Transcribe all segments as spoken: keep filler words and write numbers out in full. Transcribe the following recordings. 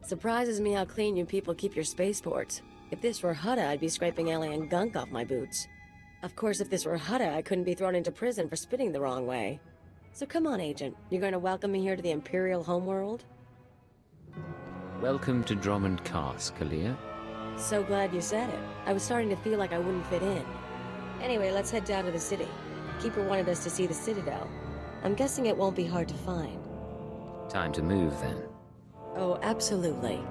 Surprises me how clean you people keep your spaceports. If this were Hutta, I'd be scraping alien gunk off my boots. Of course, if this were Hutta, I couldn't be thrown into prison for spitting the wrong way. So come on, Agent. You're going to welcome me here to the Imperial homeworld? Welcome to Drummond Cast, Kalia. So glad you said it. I was starting to feel like I wouldn't fit in. Anyway, let's head down to the city. Keeper wanted us to see the Citadel. I'm guessing it won't be hard to find. Time to move, then. Oh, absolutely.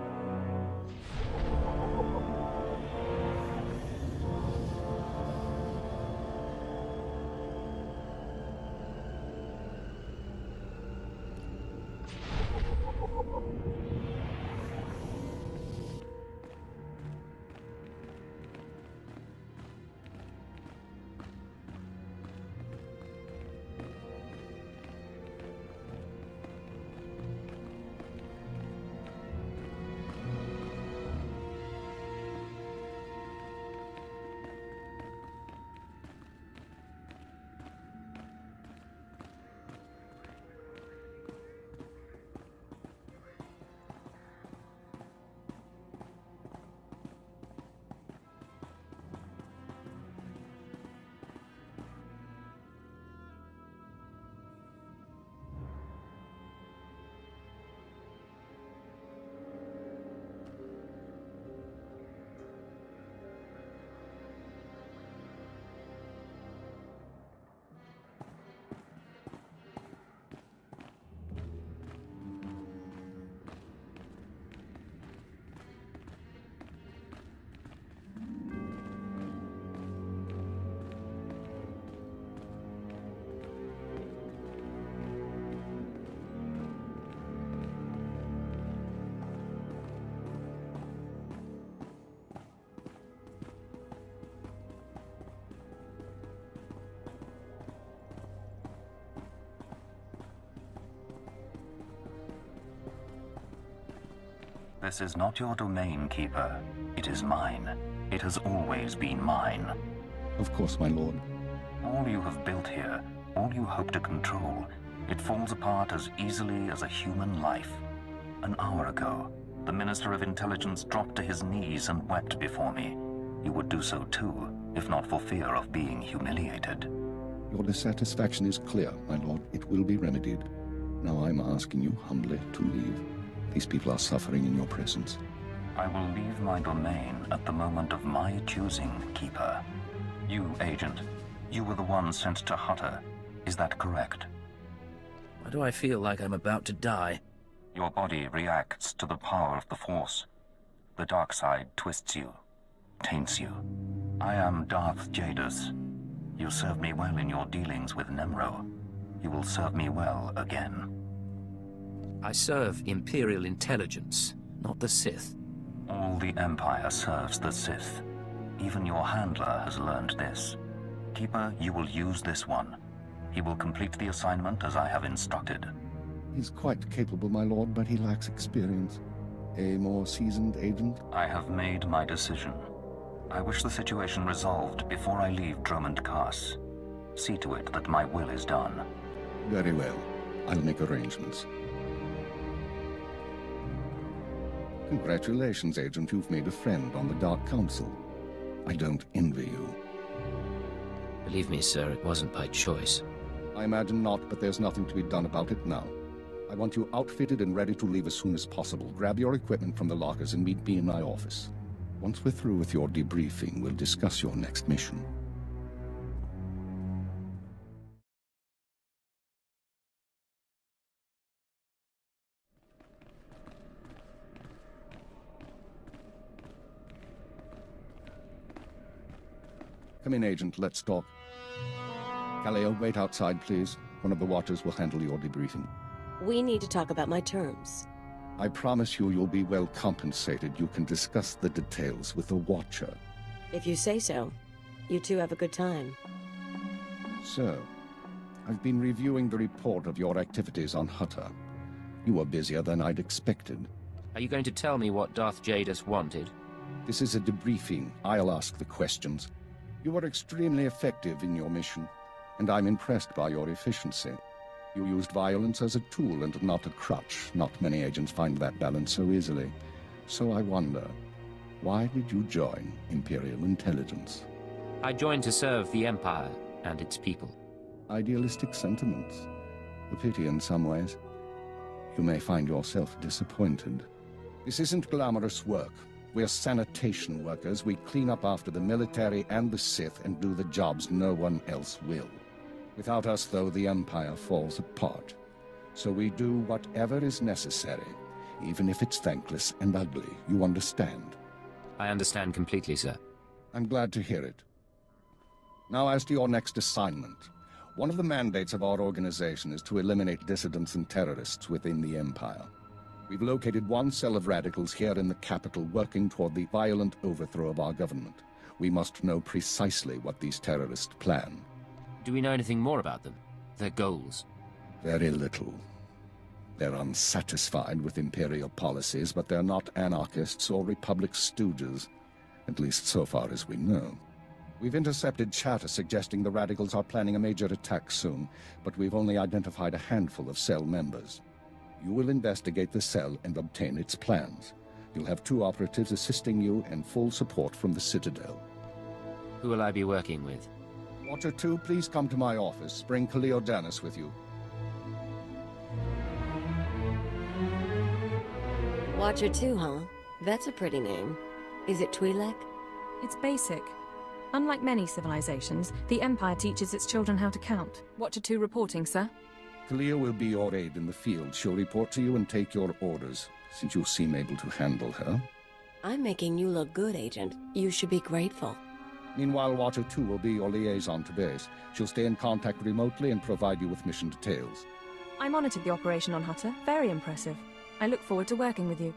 This is not your domain, Keeper. It is mine. It has always been mine. Of course, my lord. All you have built here, all you hope to control, it falls apart as easily as a human life. An hour ago, the Minister of Intelligence dropped to his knees and wept before me. You would do so too, if not for fear of being humiliated. Your dissatisfaction is clear, my lord. It will be remedied. Now I'm asking you humbly to leave. These people are suffering in your presence. I will leave my domain at the moment of my choosing, Keeper. You, Agent, you were the one sent to Hutta. Is that correct? Why do I feel like I'm about to die? Your body reacts to the power of the Force. The dark side twists you, taints you. I am Darth Jadus. You served me well in your dealings with Nemro. You will serve me well again. I serve Imperial intelligence, not the Sith. All the Empire serves the Sith. Even your handler has learned this. Keeper, you will use this one. He will complete the assignment as I have instructed. He's quite capable, my lord, but he lacks experience. A more seasoned agent? I have made my decision. I wish the situation resolved before I leave Drummond Cast. See to it that my will is done. Very well. I'll make arrangements. Congratulations, Agent. You've made a friend on the Dark Council. I don't envy you. Believe me, sir, it wasn't by choice. I imagine not, but there's nothing to be done about it now. I want you outfitted and ready to leave as soon as possible. Grab your equipment from the lockers and meet me in my office. Once we're through with your debriefing, we'll discuss your next mission. Come in, Agent. Let's talk. Kaleo, wait outside, please. One of the Watchers will handle your debriefing. We need to talk about my terms. I promise you you'll be well compensated. You can discuss the details with the Watcher. If you say so. You two have a good time. Sir, I've been reviewing the report of your activities on Hutta. You were busier than I'd expected. Are you going to tell me what Darth Jadus wanted? This is a debriefing. I'll ask the questions. You were extremely effective in your mission, and I'm impressed by your efficiency. You used violence as a tool and not a crutch. Not many agents find that balance so easily. So I wonder, why did you join Imperial Intelligence? I joined to serve the Empire and its people. Idealistic sentiments. A pity in some ways. You may find yourself disappointed. This isn't glamorous work. We're sanitation workers. We clean up after the military and the Sith and do the jobs no one else will. Without us, though, the Empire falls apart. So we do whatever is necessary, even if it's thankless and ugly. You understand? I understand completely, sir. I'm glad to hear it. Now, as to your next assignment. One of the mandates of our organization is to eliminate dissidents and terrorists within the Empire. We've located one cell of radicals here in the capital working toward the violent overthrow of our government. We must know precisely what these terrorists plan. Do we know anything more about them? Their goals? Very little. They're unsatisfied with Imperial policies, but they're not anarchists or Republic stooges. At least so far as we know. We've intercepted chatter suggesting the radicals are planning a major attack soon, but we've only identified a handful of cell members. You will investigate the cell and obtain its plans. You'll have two operatives assisting you and full support from the Citadel. Who will I be working with? Watcher two, please come to my office. Bring Khalil Danis with you. Watcher two, huh? That's a pretty name. Is it Twi'lek? It's basic. Unlike many civilizations, the Empire teaches its children how to count. Watcher two reporting, sir. Khalil will be your aide in the field. She'll report to you and take your orders, since you seem able to handle her. I'm making you look good, Agent. You should be grateful. Meanwhile, Watcher two will be your liaison to base. She'll stay in contact remotely and provide you with mission details. I monitored the operation on Hutter. Very impressive. I look forward to working with you.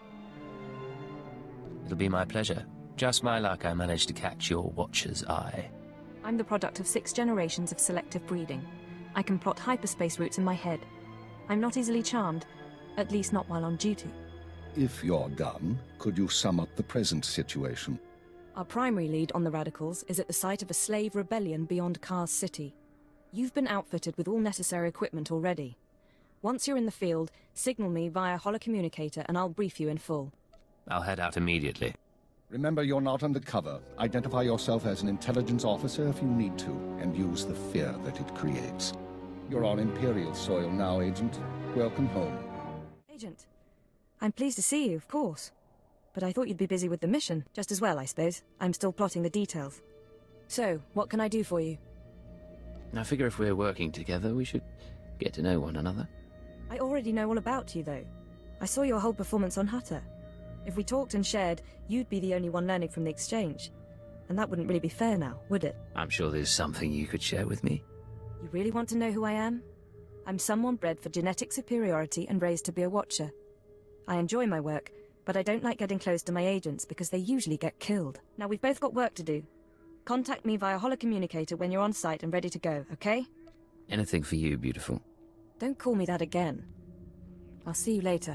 It'll be my pleasure. Just my luck I managed to catch your Watcher's eye. I'm the product of six generations of selective breeding. I can plot hyperspace routes in my head. I'm not easily charmed, at least not while on duty. If you're done, could you sum up the present situation? Our primary lead on the radicals is at the site of a slave rebellion beyond Kars City. You've been outfitted with all necessary equipment already. Once you're in the field, signal me via holocommunicator and I'll brief you in full. I'll head out immediately. Remember, you're not undercover. Identify yourself as an intelligence officer if you need to, and use the fear that it creates. You're on Imperial soil now, Agent. Welcome home. Agent, I'm pleased to see you, of course. But I thought you'd be busy with the mission. Just as well, I suppose. I'm still plotting the details. So, what can I do for you? I figure if we're working together, we should get to know one another. I already know all about you, though. I saw your whole performance on Hutter. If we talked and shared, you'd be the only one learning from the exchange. And that wouldn't really be fair now, would it? I'm sure there's something you could share with me. You really want to know who I am? I'm someone bred for genetic superiority and raised to be a watcher. I enjoy my work, but I don't like getting close to my agents because they usually get killed. Now we've both got work to do. Contact me via holocommunicator when you're on site and ready to go, okay? Anything for you, beautiful. Don't call me that again. I'll see you later.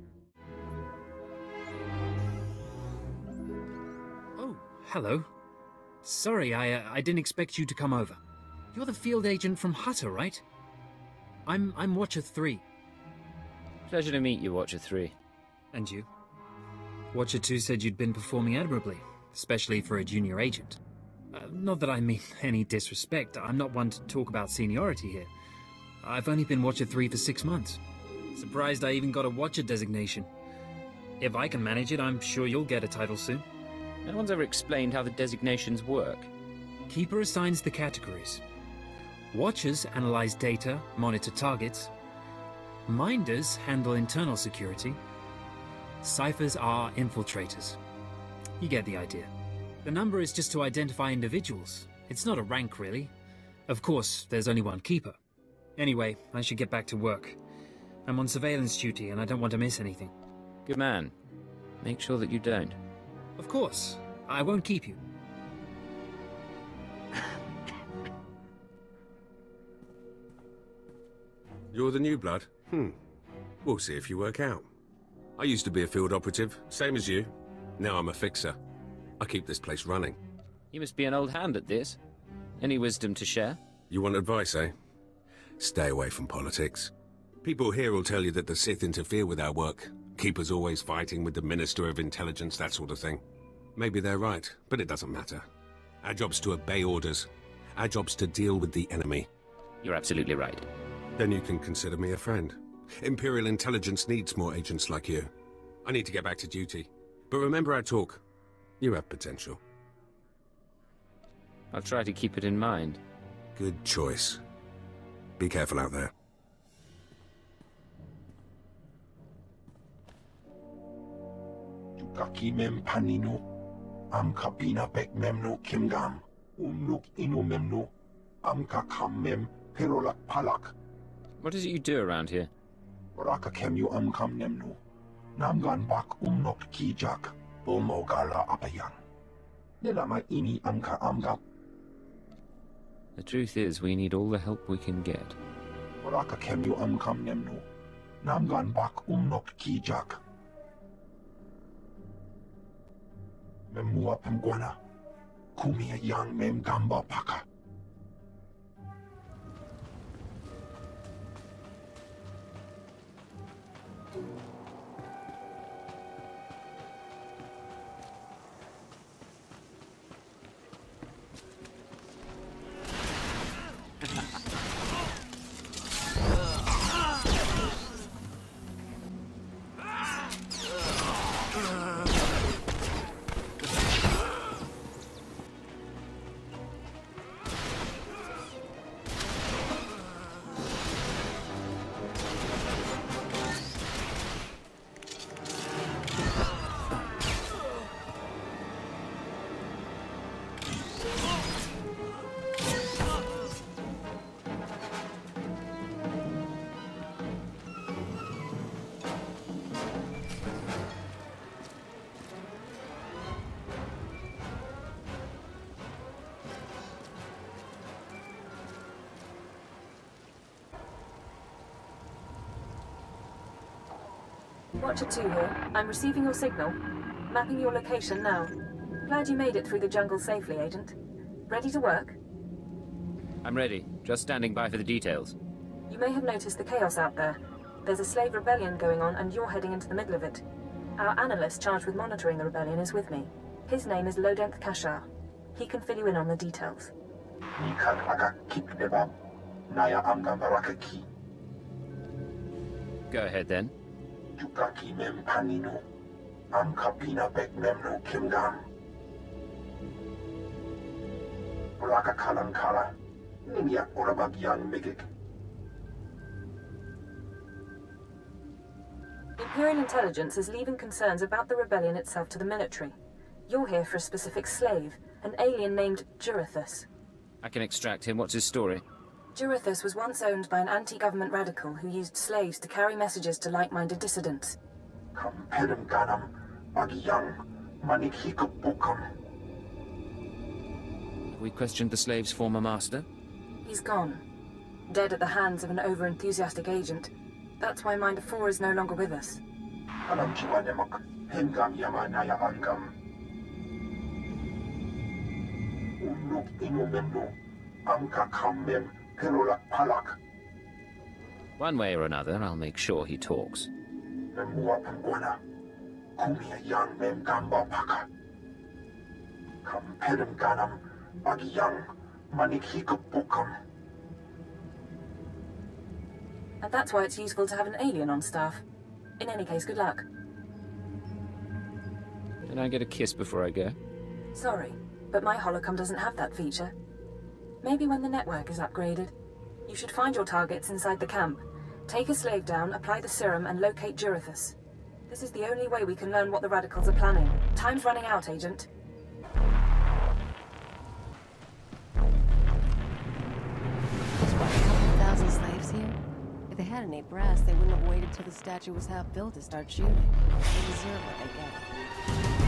Oh, hello. Sorry, I, uh, I didn't expect you to come over. You're the field agent from Hutter, right? I'm, I'm Watcher three. Pleasure to meet you, Watcher three. And you? Watcher two said you'd been performing admirably, especially for a junior agent. Uh, not that I mean any disrespect, I'm not one to talk about seniority here. I've only been Watcher three for six months. Surprised I even got a Watcher designation. If I can manage it, I'm sure you'll get a title soon. No one's ever explained how the designations work. Keeper assigns the categories. Watchers analyze data, monitor targets. Minders handle internal security. Ciphers are infiltrators. You get the idea. The number is just to identify individuals. It's not a rank, really. Of course, there's only one keeper. Anyway, I should get back to work. I'm on surveillance duty and I don't want to miss anything. Good man. Make sure that you don't. Of course. I won't keep you. You're the new blood? Hmm. We'll see if you work out. I used to be a field operative, same as you. Now I'm a fixer. I keep this place running. You must be an old hand at this. Any wisdom to share? You want advice, eh? Stay away from politics. People here will tell you that the Sith interfere with our work, Keeper's always fighting with the Minister of Intelligence, that sort of thing. Maybe they're right, but it doesn't matter. Our job's to obey orders. Our job's to deal with the enemy. You're absolutely right. Then you can consider me a friend. Imperial Intelligence needs more agents like you. I need to get back to duty. But remember our talk. You have potential. I'll try to keep it in mind. Good choice. Be careful out there. Kaki mem panino, am kabina pek memno kimgam, umnuk inu memno, am kakam mem perolak palak. What is it you do around here? Raka kemu am kam nemno, namgan bak umnok kijak, bomogala apayan. Nilama ini amka amgam. The truth is, we need all the help we can get. Raka kemu am kam nemno, namgan bak umnok kijak. Memua pemguana, kumia yang mem gamba paka. Watcher two here. I'm receiving your signal. Mapping your location now. Glad you made it through the jungle safely, Agent. Ready to work? I'm ready. Just standing by for the details. You may have noticed the chaos out there. There's a slave rebellion going on and you're heading into the middle of it. Our analyst charged with monitoring the rebellion is with me. His name is Lodenth Kashar. He can fill you in on the details. Go ahead then. Yukaki mem panino, am kabina bek memno kimgam. Raka kalan kala, nimia orabagian megik. Imperial Intelligence is leaving concerns about the rebellion itself to the military. You're here for a specific slave, an alien named Jurithus. I can extract him. What's his story? Jurithus was once owned by an anti-government radical who used slaves to carry messages to like-minded dissidents. Kampedem ganam, bagiyang, manikikupukam. We questioned the slave's former master? He's gone. Dead at the hands of an over-enthusiastic agent. That's why Minder four is no longer with us. Alam chiwanemak, hengam yamanaya angam. Unuk inumemno, amka kammem, perolak palak. One way or another, I'll make sure he talks. Memua pengwana, kumia yang mem gamba paka. Kampedem ganam, bagiyang, manikikupukam. And that's why it's useful to have an alien on staff. In any case, good luck. Can I get a kiss before I go? Sorry, but my holocom doesn't have that feature. Maybe when the network is upgraded. You should find your targets inside the camp. Take a slave down, apply the serum, and locate Jurithus. This is the only way we can learn what the radicals are planning. Time's running out, Agent. Thousand slaves here? If they had any brass, they wouldn't have waited till the statue was half built to start shooting. They deserve what they get.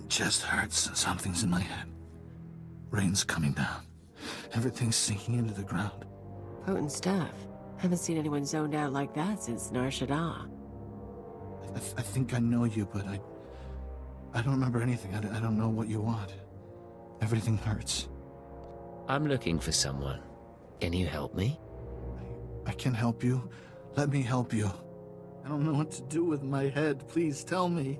chest hurts. Something's in my head. Rain's coming down. Everything's sinking into the ground. Potent stuff. Haven't seen anyone zoned out like that since Nar Shaddaa. I, th I think I know you, but I... I don't remember anything. I, d I don't know what you want. Everything hurts. I'm looking for someone. Can you help me? I, I can help you. Let me help you. I don't know what to do with my head. Please tell me.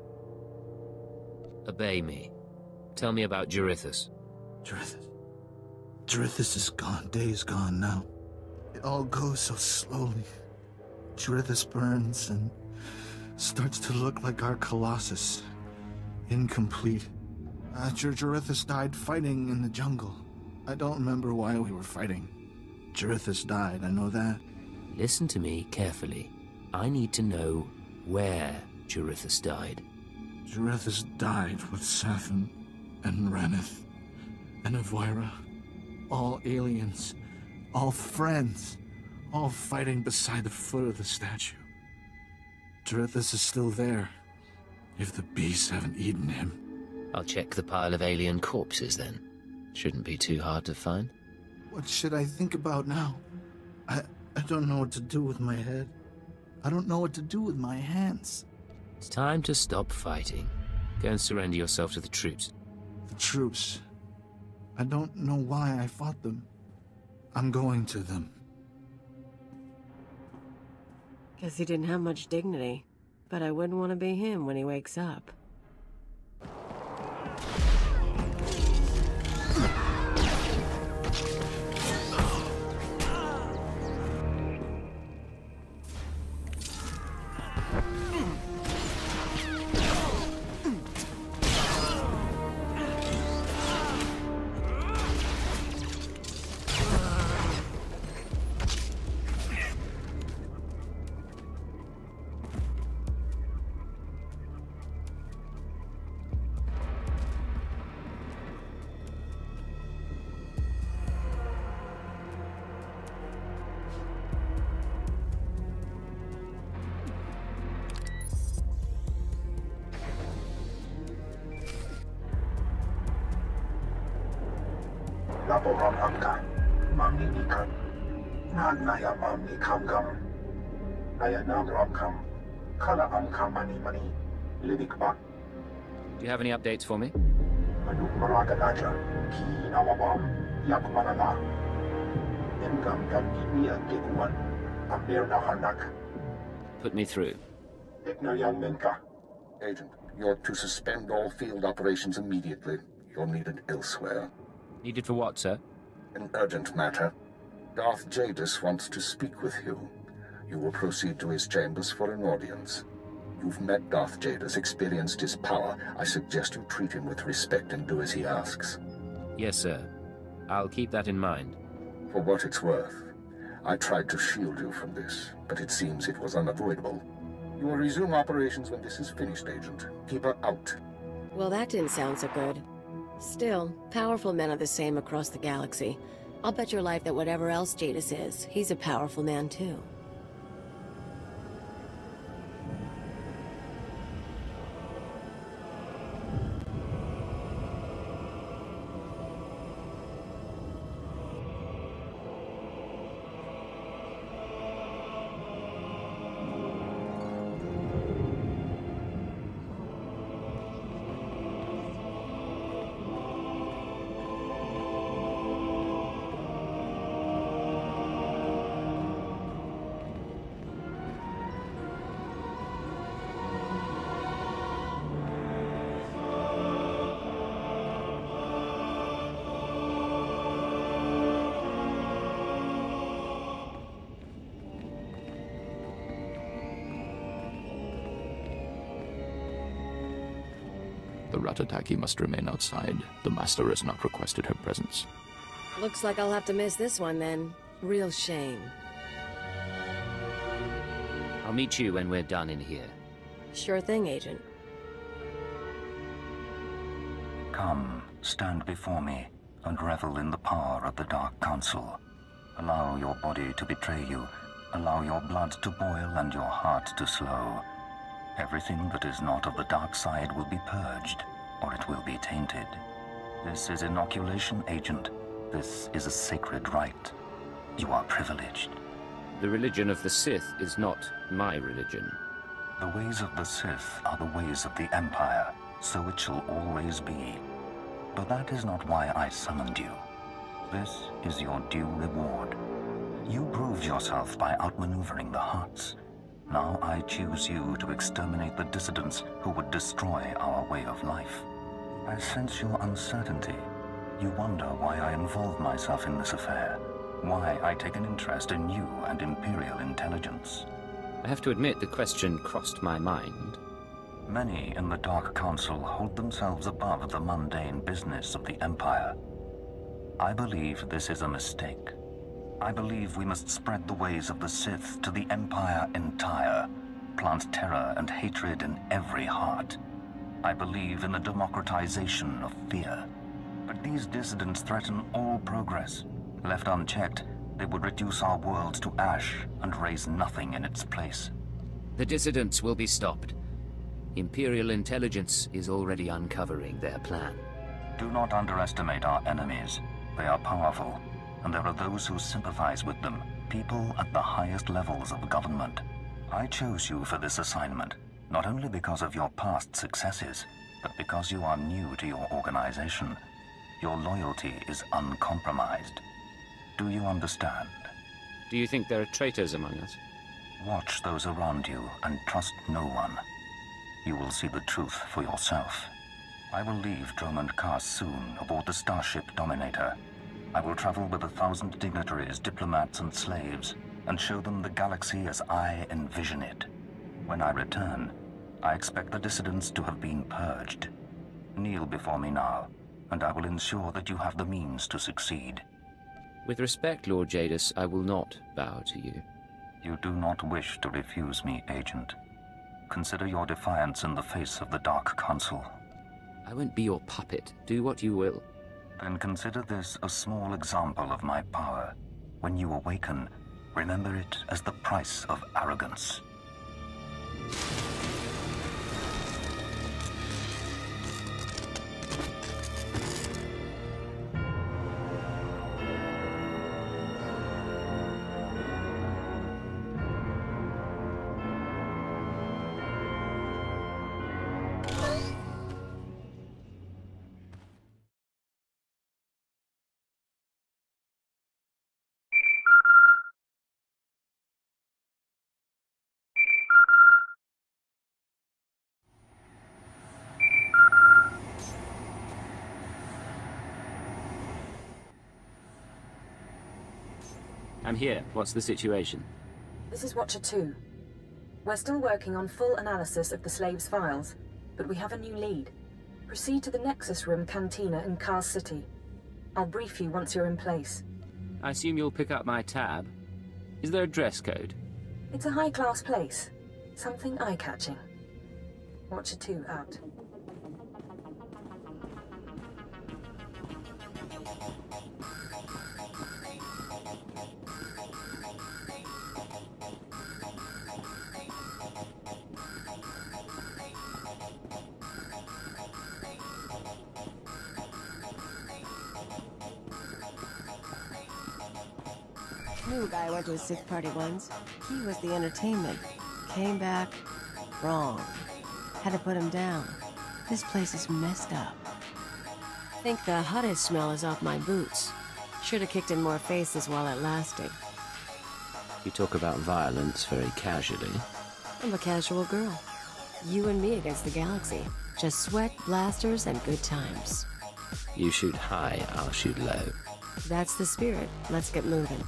Obey me. Tell me about Jarithus. Jarithus. Jarithus is gone. Day is gone now. It all goes so slowly. Jarithus burns and starts to look like our Colossus. Incomplete. Uh, Jar Jarithus died fighting in the jungle. I don't remember why we were fighting. Jarithus died, I know that. Listen to me carefully. I need to know where Jarithus died. Jarithus died with Sathan and Ranith and Avira. All aliens. All friends. All fighting beside the foot of the statue. Jarithus is still there. If the beasts haven't eaten him. I'll check the pile of alien corpses then. Shouldn't be too hard to find. What should I think about now? I, I don't know what to do with my head. I don't know what to do with my hands. It's time to stop fighting. Go and surrender yourself to the troops. The troops? I don't know why I fought them. I'm going to them. Guess he didn't have much dignity. But I wouldn't want to be him when he wakes up. Laporam Amka, Mamni Nikan, Naya Mamni Kamgam, Ayanam Ramkam, Kala Amka Mani Mani, Lidikba. Do you have any updates for me? Manuk Maraganaja, Ki Nawabam, Yakmanala, Engam Gamia Giguan, Amir Nahanak. Put me through. Ignayan Menka. Agent, you're to suspend all field operations immediately. You're needed elsewhere. Needed for what, sir? An urgent matter. Darth Jadus wants to speak with you. You will proceed to his chambers for an audience. You've met Darth Jadus, experienced his power. I suggest you treat him with respect and do as he asks. Yes, sir. I'll keep that in mind. For what it's worth, I tried to shield you from this, but it seems it was unavoidable. You will resume operations when this is finished, Agent. Keep her out. Well, that didn't sound so good. Still, powerful men are the same across the galaxy. I'll bet your life that whatever else Jadus is, he's a powerful man too. The Ratataki must remain outside. The Master has not requested her presence. Looks like I'll have to miss this one then. Real shame. I'll meet you when we're done in here. Sure thing, Agent. Come, stand before me, and revel in the power of the Dark Council. Allow your body to betray you. Allow your blood to boil and your heart to slow. Everything that is not of the dark side will be purged. will be tainted. This is inoculation, Agent. This is a sacred rite. You are privileged. The religion of the Sith is not my religion. The ways of the Sith are the ways of the Empire, so it shall always be. But that is not why I summoned you. This is your due reward. You proved yourself by outmaneuvering the Hutts. Now I choose you to exterminate the dissidents who would destroy our way of life. I sense your uncertainty. You wonder why I involve myself in this affair, why I take an interest in you and Imperial intelligence. I have to admit the question crossed my mind. Many in the Dark Council hold themselves above the mundane business of the Empire. I believe this is a mistake. I believe we must spread the ways of the Sith to the Empire entire, plant terror and hatred in every heart. I believe in the democratization of fear. But these dissidents threaten all progress. Left unchecked, they would reduce our world to ash and raise nothing in its place. The dissidents will be stopped. Imperial intelligence is already uncovering their plan. Do not underestimate our enemies. They are powerful, and there are those who sympathize with them, people at the highest levels of government. I chose you for this assignment, not only because of your past successes, but because you are new to your organization. Your loyalty is uncompromised. Do you understand? Do you think there are traitors among us? Watch those around you and trust no one. You will see the truth for yourself. I will leave Dromund Kaas soon aboard the starship Dominator. I will travel with a thousand dignitaries, diplomats, and slaves, and show them the galaxy as I envision it. When I return, I expect the dissidents to have been purged. Kneel before me now, and I will ensure that you have the means to succeed. With respect, Lord Jadis, I will not bow to you. You do not wish to refuse me, Agent. Consider your defiance in the face of the Dark Council. I won't be your puppet. Do what you will. Then consider this a small example of my power. When you awaken, remember it as the price of arrogance. I'm here. What's the situation? This is Watcher two. We're still working on full analysis of the slaves' files, but we have a new lead. Proceed to the Nexus Room Cantina in Kaas City. I'll brief you once you're in place. I assume you'll pick up my tab. Is there a dress code? It's a high-class place. Something eye-catching. Watcher two out. Knew a guy I went to a Sith party once. He was the entertainment. Came back wrong. Had to put him down. This place is messed up. Think the Hutt smell is off my boots. Should have kicked in more faces while it lasted. You talk about violence very casually. I'm a casual girl. You and me against the galaxy. Just sweat, blasters, and good times. You shoot high, I'll shoot low. That's the spirit. Let's get moving.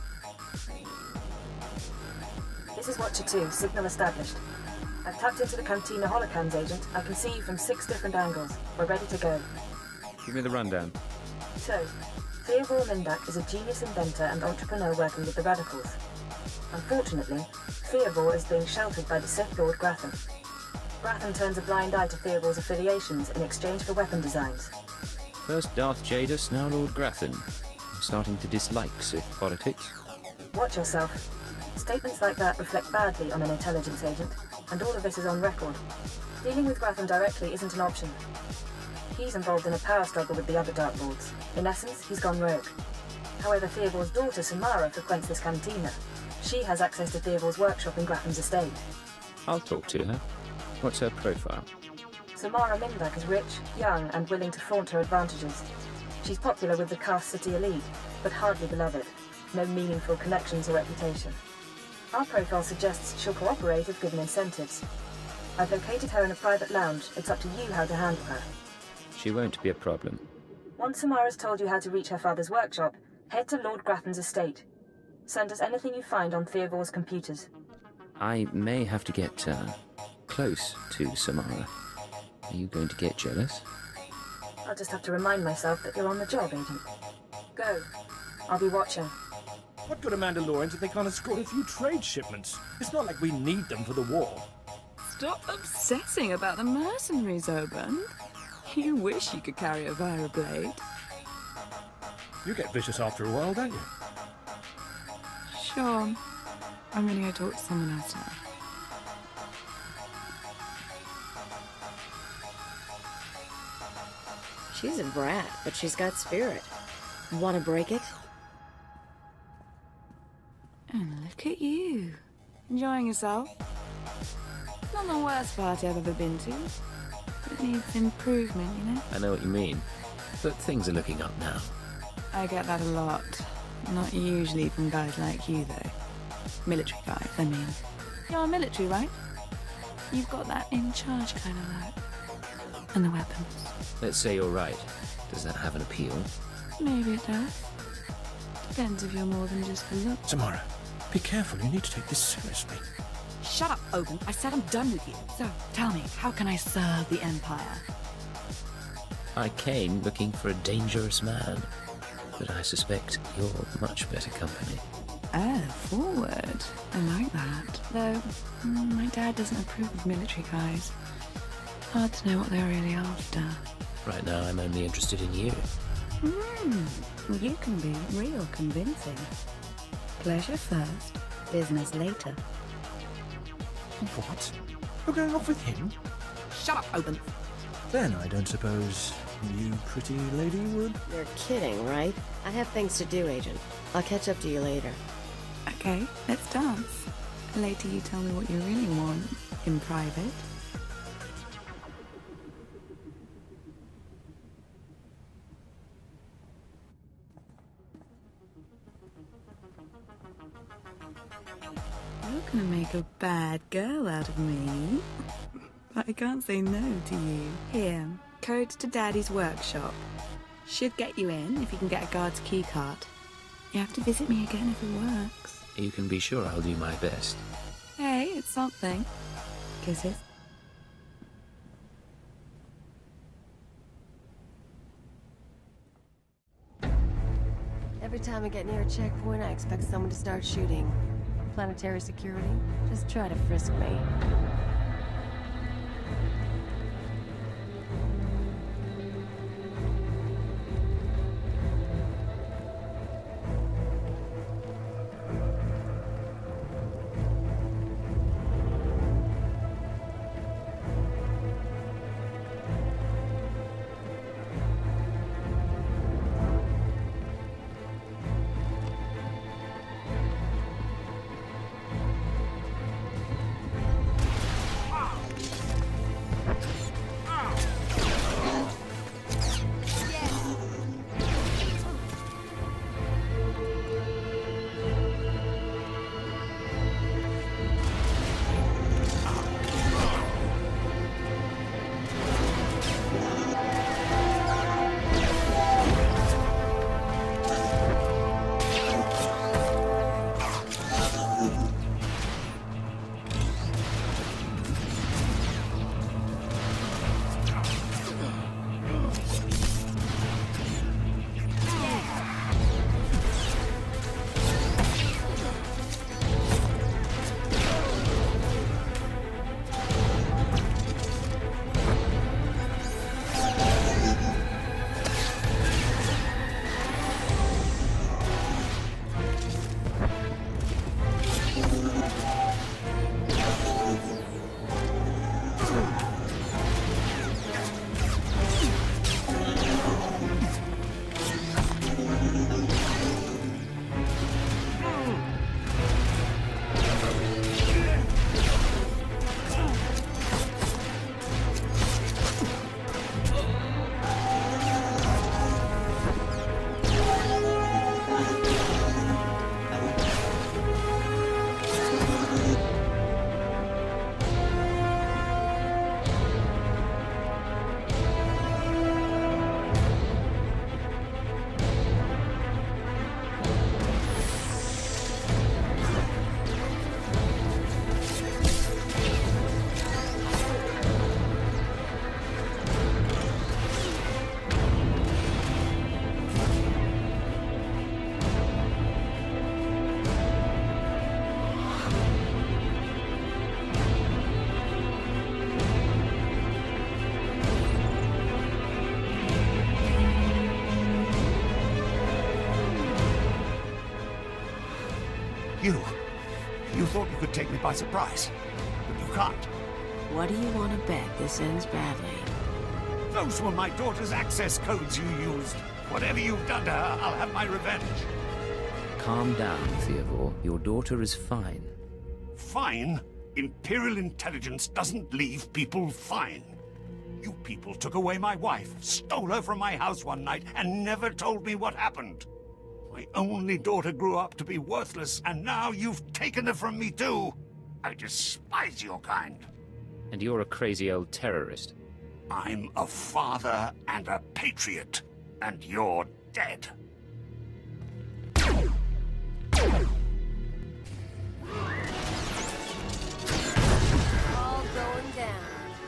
This is Watcher two, signal established. I've tapped into the Cantina holocams, Agent. I can see you from six different angles. We're ready to go. Give me the rundown. So, Theodore Mindak is a genius inventor and entrepreneur working with the Radicals. Unfortunately, Theodore is being sheltered by the Sith Lord Gratham. Gratham turns a blind eye to Theodore's affiliations in exchange for weapon designs. First Darth Jadis, now Lord Gratham. I'm starting to dislike Sith politics. Watch yourself. Statements like that reflect badly on an intelligence agent, and all of this is on record. Dealing with Gratham directly isn't an option. He's involved in a power struggle with the other Dark Lords. In essence, he's gone rogue. However, Theobal's daughter, Samara, frequents this cantina. She has access to Theobal's workshop in Grafham's estate. I'll talk to her. What's her profile? Samara Mindak is rich, young, and willing to flaunt her advantages. She's popular with the Karth City elite, but hardly beloved. No meaningful connections or reputation. Our profile suggests she'll cooperate if given incentives. I've located her in a private lounge. It's up to you how to handle her. She won't be a problem. Once Samara's told you how to reach her father's workshop, head to Lord Grafham's estate. Send us anything you find on Theobal's computers. I may have to get uh, close to Samara. Are you going to get jealous? I'll just have to remind myself that you're on the job, Agent. Go. I'll be watching. What good are Mandalorians if they can't escort a few trade shipments? It's not like we need them for the war. Stop obsessing about the mercenaries, Oban. You wish you could carry a Vira blade. You get vicious after a while, don't you? Sure. I'm gonna go talk to someone else now. She's a brat, but she's got spirit. Wanna break it? And look at you. Enjoying yourself? Not the worst party I've ever been to. But it needs improvement, you know? I know what you mean. But things are looking up now. I get that a lot. Not usually from guys like you, though. Military guys, I mean. You're military, right? You've got that in-charge kind of look. And the weapons. Let's say you're right. Does that have an appeal? Maybe it does. Depends if you're more than just a look. Samara, be careful. You need to take this seriously. Shut up, Oban. I said I'm done with you. So, tell me, how can I serve the Empire? I came looking for a dangerous man. But I suspect you're much better company. Oh, forward. I like that. Though, mm, my dad doesn't approve of military guys. Hard to know what they're really after. Right now, I'm only interested in you. Hmm, you can be real convincing. Pleasure first, business later. What? You're going off with him? Shut up, Oban. Then I don't suppose you pretty lady would? You're kidding, right? I have things to do, Agent. I'll catch up to you later. Okay, let's dance. Later you tell me what you really want, in private. You're gonna make a bad girl out of me. But I can't say no to you. Here, code to Daddy's workshop. Should get you in if you can get a guard's keycard. You have to visit me again if it works. You can be sure I'll do my best. Hey, it's something. Kisses. Every time I get near a checkpoint, I expect someone to start shooting. Planetary security, just try to frisk me. You... you thought you could take me by surprise, but you can't. What do you want to bet this ends badly? Those were my daughter's access codes you used. Whatever you've done to her, I'll have my revenge. Calm down, Theodore. Your daughter is fine. Fine? Imperial intelligence doesn't leave people fine. You people took away my wife, stole her from my house one night, and never told me what happened. My only daughter grew up to be worthless, and now you've taken her from me too. I despise your kind. And you're a crazy old terrorist. I'm a father and a patriot, and you're dead. All going down.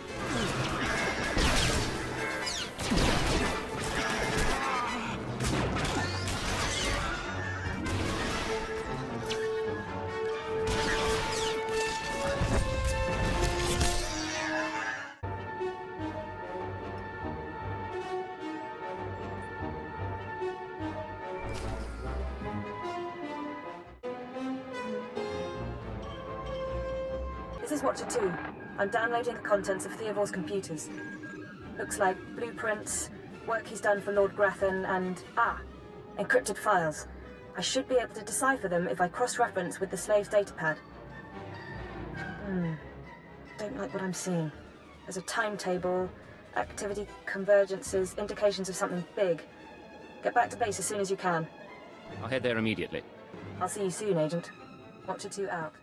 This is Watcher two. I'm downloading the contents of Theovor's computers. Looks like blueprints, work he's done for Lord Grathan, and... ah, encrypted files. I should be able to decipher them if I cross-reference with the slave's datapad. Hmm. Don't like what I'm seeing. There's a timetable, activity convergences, indications of something big. Get back to base as soon as you can. I'll head there immediately. I'll see you soon, Agent. Watcher two out.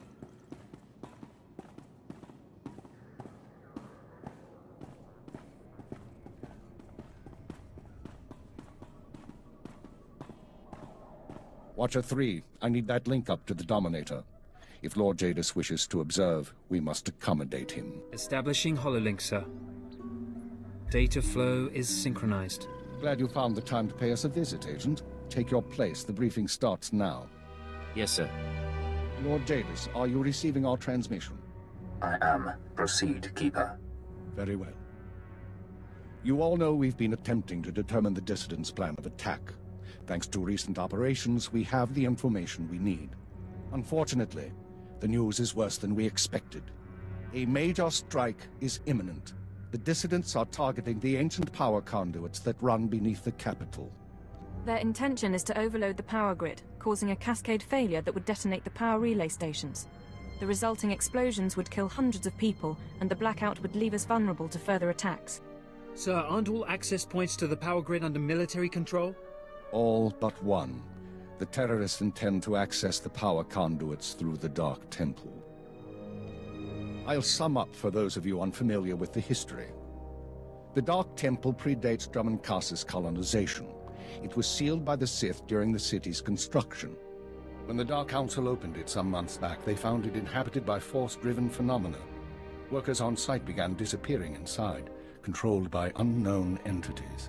Watcher three, I need that link up to the Dominator. If Lord Jadis wishes to observe, we must accommodate him. Establishing hololink, sir. Data flow is synchronized. Glad you found the time to pay us a visit, Agent. Take your place. The briefing starts now. Yes, sir. Lord Jadis, are you receiving our transmission? I am. Proceed, Keeper. Very well. You all know we've been attempting to determine the Dissidents' plan of attack. Thanks to recent operations, we have the information we need. Unfortunately, the news is worse than we expected. A major strike is imminent. The Dissidents are targeting the ancient power conduits that run beneath the capital. Their intention is to overload the power grid, causing a cascade failure that would detonate the power relay stations. The resulting explosions would kill hundreds of people, and the blackout would leave us vulnerable to further attacks. Sir, aren't all access points to the power grid under military control? All but one. The terrorists intend to access the power conduits through the Dark Temple. I'll sum up for those of you unfamiliar with the history. The Dark Temple predates Drum Kassa's colonization. It was sealed by the Sith during the city's construction. When the Dark Council opened it some months back, they found it inhabited by force-driven phenomena. Workers on site began disappearing inside, controlled by unknown entities.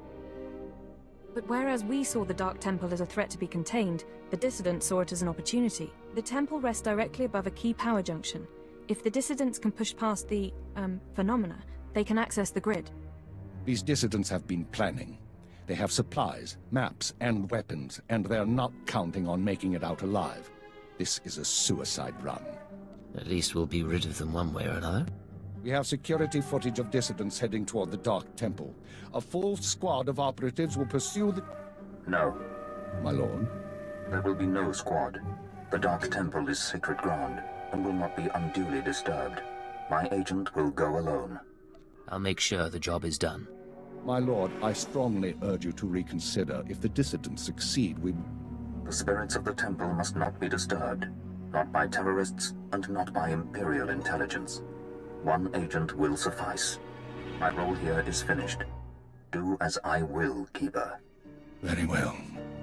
But whereas we saw the Dark Temple as a threat to be contained, the Dissidents saw it as an opportunity. The temple rests directly above a key power junction. If the Dissidents can push past the, um, phenomena, they can access the grid. These Dissidents have been planning. They have supplies, maps, and weapons, and they're not counting on making it out alive. This is a suicide run. At least we'll be rid of them one way or another. We have security footage of Dissidents heading toward the Dark Temple. A full squad of operatives will pursue the... No. My lord? There will be no squad. The Dark Temple is sacred ground, and will not be unduly disturbed. My agent will go alone. I'll make sure the job is done. My lord, I strongly urge you to reconsider. If the Dissidents succeed, we... The spirits of the temple must not be disturbed. Not by terrorists, and not by Imperial intelligence. One agent will suffice. My role here is finished. Do as I will, Keeper. Very well.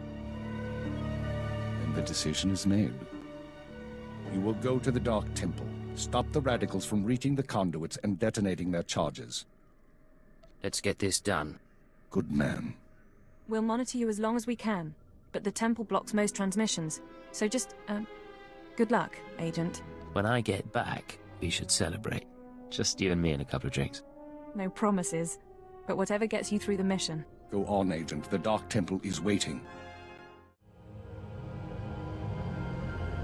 Then the decision is made. You will go to the Dark Temple, stop the radicals from reaching the conduits and detonating their charges. Let's get this done. Good man. We'll monitor you as long as we can, but the temple blocks most transmissions, so just, um, good luck, Agent. When I get back, we should celebrate. Just you and me and a couple of drinks. No promises, but whatever gets you through the mission. Go on, Agent. The Dark Temple is waiting.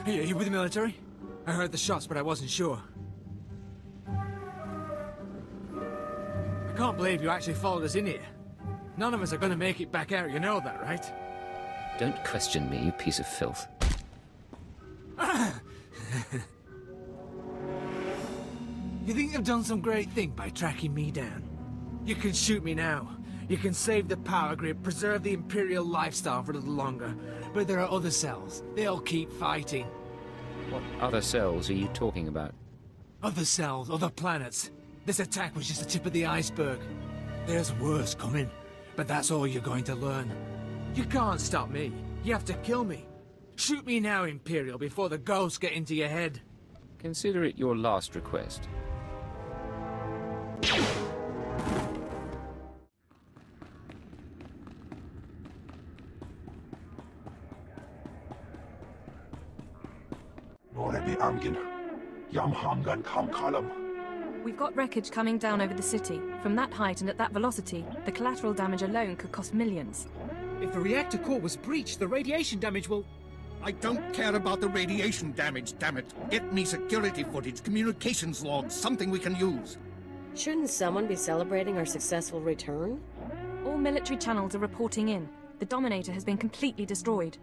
Hey, are you with the military? I heard the shots, but I wasn't sure. I can't believe you actually followed us in here. None of us are gonna make it back out, you know that, right? Don't question me, you piece of filth. You think you've done some great thing by tracking me down? You can shoot me now. You can save the power grid, preserve the Imperial lifestyle for a little longer. But there are other cells. They'll keep fighting. What other cells are you talking about? Other cells, other planets. This attack was just the tip of the iceberg. There's worse coming, but that's all you're going to learn. You can't stop me. You have to kill me. Shoot me now, Imperial, before the ghosts get into your head. Consider it your last request. We've got wreckage coming down over the city. From that height and at that velocity, the collateral damage alone could cost millions. If the reactor core was breached, the radiation damage will... I don't care about the radiation damage, damn it. Get me security footage, communications logs, something we can use. Shouldn't someone be celebrating our successful return? All military channels are reporting in. The Dominator has been completely destroyed.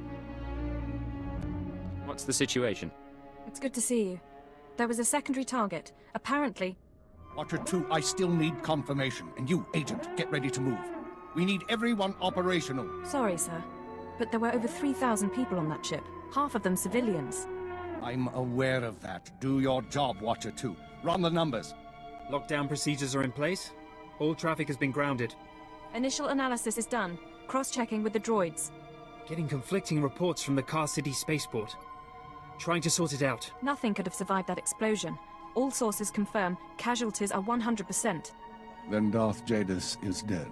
What's the situation? It's good to see you. There was a secondary target. Apparently... Watcher two, I still need confirmation. And you, Agent, get ready to move. We need everyone operational. Sorry, sir. But there were over three thousand people on that ship. Half of them civilians. I'm aware of that. Do your job, Watcher two. Run the numbers. Lockdown procedures are in place. All traffic has been grounded. Initial analysis is done. Cross-checking with the droids. Getting conflicting reports from the Car City spaceport. Trying to sort it out. Nothing could have survived that explosion. All sources confirm casualties are one hundred percent. Then Darth Jadis is dead.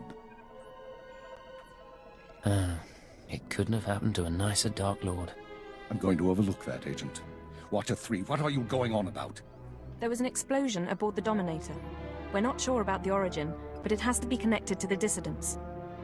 Ah, it couldn't have happened to a nicer Dark Lord. I'm going to overlook that, Agent. Watcher three, what are you going on about? There was an explosion aboard the Dominator. We're not sure about the origin, but it has to be connected to the dissidents.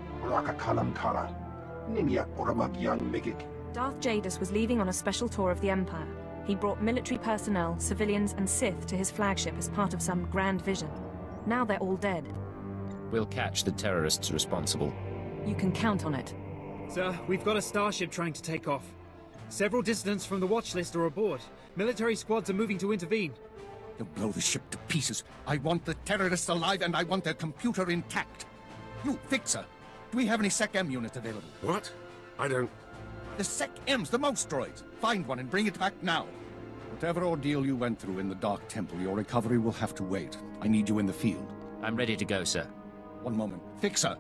Darth Jadis was leaving on a special tour of the Empire. He brought military personnel, civilians, and Sith to his flagship as part of some grand vision. Now they're all dead. We'll catch the terrorists responsible. You can count on it. Sir, we've got a starship trying to take off. Several dissidents from the watch list are aboard. Military squads are moving to intervene. You'll blow the ship to pieces. I want the terrorists alive and I want their computer intact. You, Fixer, do we have any Sec-M units available? What? I don't... The Sec-Ms, the mouse droids. Find one and bring it back now. Whatever ordeal you went through in the Dark Temple, your recovery will have to wait. I need you in the field. I'm ready to go, sir. One moment. Fixer!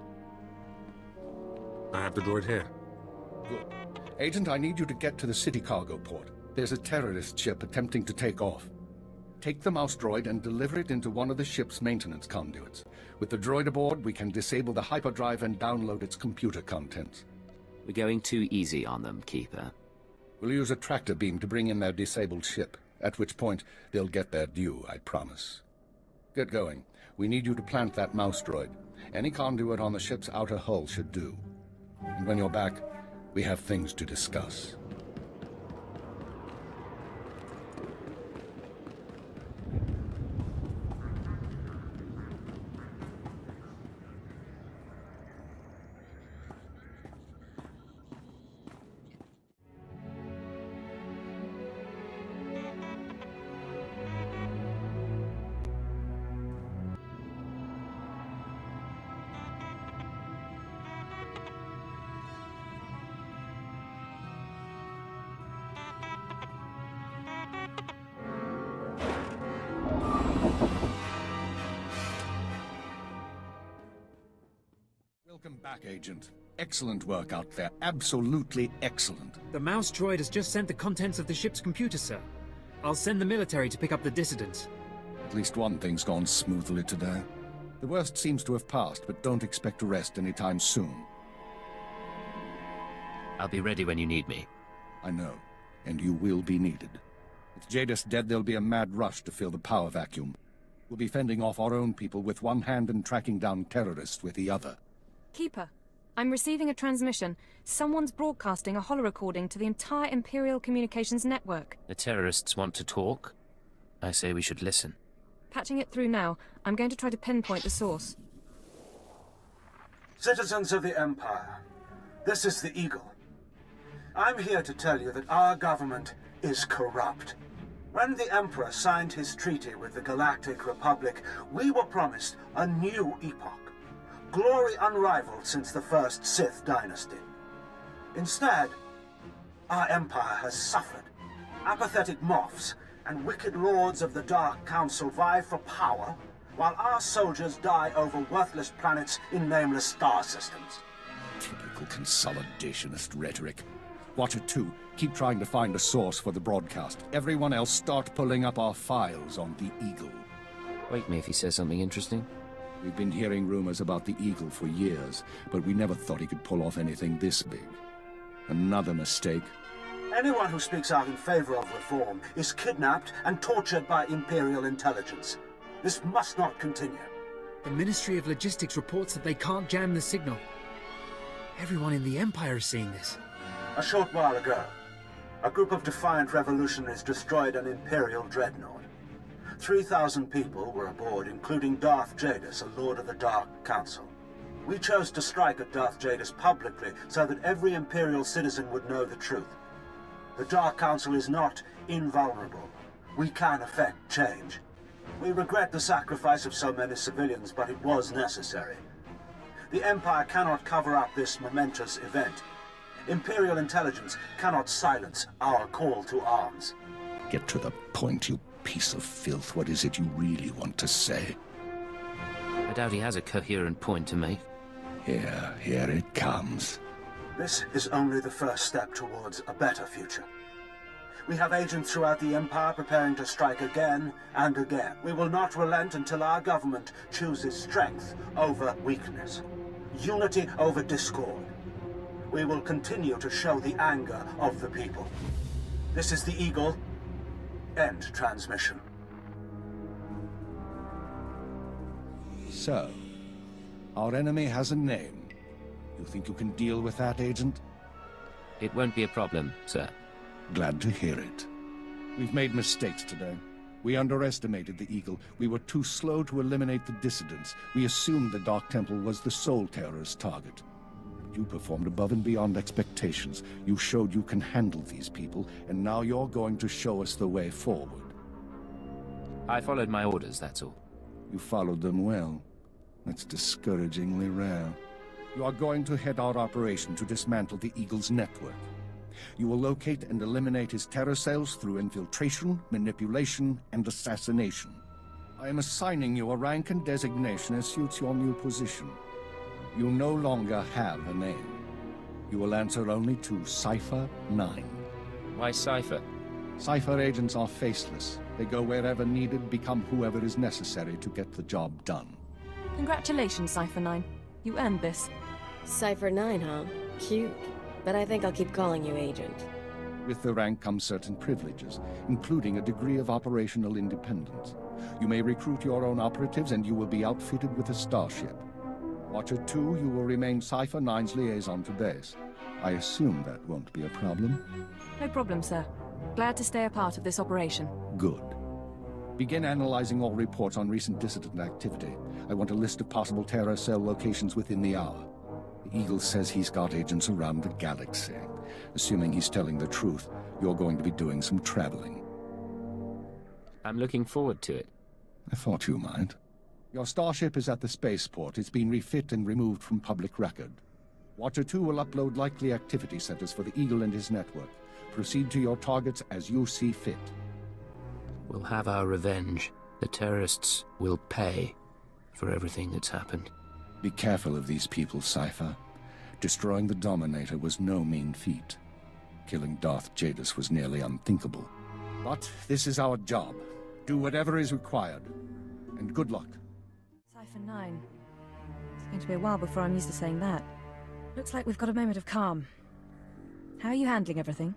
I have the droid here. Good. Agent, I need you to get to the city cargo port. There's a terrorist ship attempting to take off. Take the mouse droid and deliver it into one of the ship's maintenance conduits. With the droid aboard, we can disable the hyperdrive and download its computer contents. We're going too easy on them, Keeper. We'll use a tractor beam to bring in their disabled ship, at which point they'll get their due, I promise. Get going. We need you to plant that mouse droid. Any conduit on the ship's outer hull should do. And when you're back, we have things to discuss. Welcome back, Agent. Excellent work out there. Absolutely excellent. The mouse droid has just sent the contents of the ship's computer, sir. I'll send the military to pick up the dissidents. At least one thing's gone smoothly today. The worst seems to have passed, but don't expect to rest anytime soon. I'll be ready when you need me. I know, and you will be needed. With Jadis dead, there'll be a mad rush to fill the power vacuum. We'll be fending off our own people with one hand and tracking down terrorists with the other. Keeper, I'm receiving a transmission. Someone's broadcasting a holo-recording to the entire Imperial Communications network. The terrorists want to talk? I say we should listen. Patching it through now. I'm going to try to pinpoint the source. Citizens of the Empire, this is the Eagle. I'm here to tell you that our government is corrupt. When the Emperor signed his treaty with the Galactic Republic, we were promised a new epoch. Glory unrivaled since the first Sith dynasty. Instead, our empire has suffered. Apathetic moffs and wicked lords of the Dark Council vie for power, while our soldiers die over worthless planets in nameless star systems. Typical consolidationist rhetoric. Watcher two, keep trying to find a source for the broadcast. Everyone else start pulling up our files on the Eagle. Wake me if he says something interesting. We've been hearing rumors about the Eagle for years, but we never thought he could pull off anything this big. Another mistake. Anyone who speaks out in favor of reform is kidnapped and tortured by Imperial intelligence. This must not continue. The Ministry of Logistics reports that they can't jam the signal. Everyone in the Empire is seeing this. A short while ago, a group of defiant revolutionaries destroyed an Imperial dreadnought. Three thousand people were aboard, including Darth Jadus, a Lord of the Dark Council. We chose to strike at Darth Jadus publicly so that every Imperial citizen would know the truth. The Dark Council is not invulnerable. We can effect change. We regret the sacrifice of so many civilians, but it was necessary. The Empire cannot cover up this momentous event. Imperial intelligence cannot silence our call to arms. Get to the point, you piece of filth. What is it you really want to say? I doubt he has a coherent point to make. Here, here it comes. This is only the first step towards a better future. We have agents throughout the Empire preparing to strike again and again. We will not relent until our government chooses strength over weakness, unity over discord. We will continue to show the anger of the people. This is the Eagle. End transmission. So, our enemy has a name. You think you can deal with that, Agent? It won't be a problem, sir. Glad to hear it. We've made mistakes today. We underestimated the Eagle. We were too slow to eliminate the dissidents. We assumed the Dark Temple was the sole terrorist target. You performed above and beyond expectations. You showed you can handle these people, and now you're going to show us the way forward. I followed my orders, that's all. You followed them well. That's discouragingly rare. You are going to head our operation to dismantle the Eagle's network. You will locate and eliminate his terror cells through infiltration, manipulation, and assassination. I am assigning you a rank and designation as suits your new position. You no longer have a name. You will answer only to Cypher nine. Why Cypher? Cypher agents are faceless. They go wherever needed, become whoever is necessary to get the job done. Congratulations, Cypher nine. You earned this. Cypher nine, huh? Cute. But I think I'll keep calling you Agent. With the rank comes certain privileges, including a degree of operational independence. You may recruit your own operatives, and you will be outfitted with a starship. Watcher two, you will remain Cypher nine's liaison to base. I assume that won't be a problem? No problem, sir. Glad to stay a part of this operation. Good. Begin analyzing all reports on recent dissident activity. I want a list of possible terror cell locations within the hour. The Eagle says he's got agents around the galaxy. Assuming he's telling the truth, you're going to be doing some traveling. I'm looking forward to it. I thought you might. Your starship is at the spaceport. It's been refit and removed from public record. Watcher two will upload likely activity centers for the Eagle and his network. Proceed to your targets as you see fit. We'll have our revenge. The terrorists will pay for everything that's happened. Be careful of these people, Cypher. Destroying the Dominator was no mean feat. Killing Darth Jadus was nearly unthinkable. But this is our job. Do whatever is required. And good luck. Cypher nine. It's going to be a while before I'm used to saying that. Looks like we've got a moment of calm. How are you handling everything?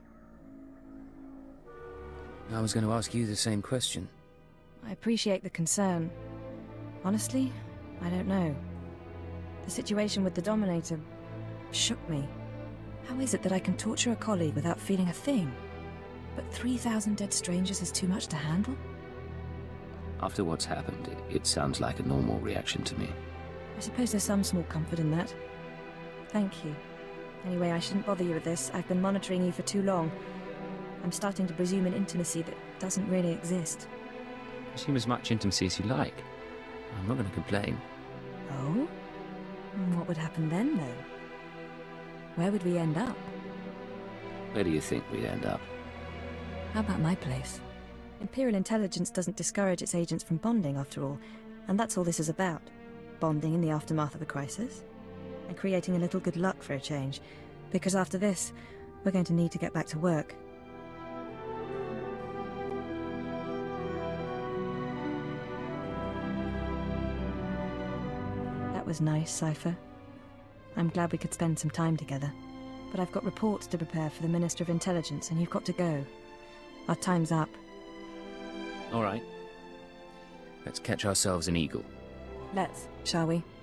I was going to ask you the same question. I appreciate the concern. Honestly, I don't know. The situation with the Dominator... shook me. How is it that I can torture a colleague without feeling a thing? But three thousand dead strangers is too much to handle? After what's happened, it, it sounds like a normal reaction to me. I suppose there's some small comfort in that. Thank you. Anyway, I shouldn't bother you with this. I've been monitoring you for too long. I'm starting to presume an intimacy that doesn't really exist. Assume as much intimacy as you like. I'm not going to complain. Oh? What would happen then, though? Where would we end up? Where do you think we'd end up? How about my place? Imperial intelligence doesn't discourage its agents from bonding, after all, and that's all this is about. Bonding in the aftermath of a crisis. And creating a little good luck for a change. Because after this, we're going to need to get back to work. That was nice, Cypher. I'm glad we could spend some time together. But I've got reports to prepare for the Minister of Intelligence, and you've got to go. Our time's up. All right. Let's catch ourselves an eagle. Let's, shall we?